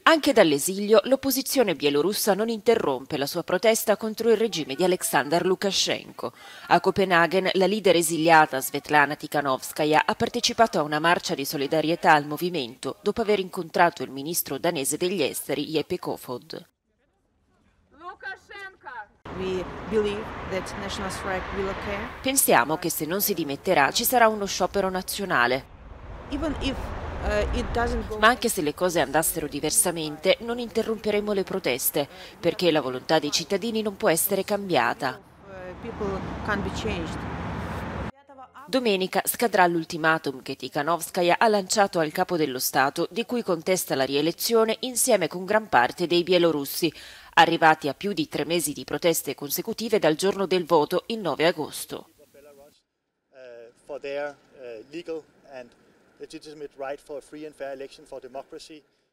Anche dall'esilio l'opposizione bielorussa non interrompe la sua protesta contro il regime di Aleksandr Lukashenko. A Copenaghen la leader esiliata Svetlana Tikhanovskaya ha partecipato a una marcia di solidarietà al movimento dopo aver incontrato il ministro danese degli esteri Jeppe Kofod. Pensiamo che se non si dimetterà ci sarà uno sciopero nazionale. Ma anche se le cose andassero diversamente, non interromperemo le proteste, perché la volontà dei cittadini non può essere cambiata. Domenica scadrà l'ultimatum che Tikhanovskaya ha lanciato al capo dello Stato, di cui contesta la rielezione insieme con gran parte dei bielorussi, arrivati a più di 3 mesi di proteste consecutive dal giorno del voto, il 9 agosto. Legitimate right for a free and fair election for democracy.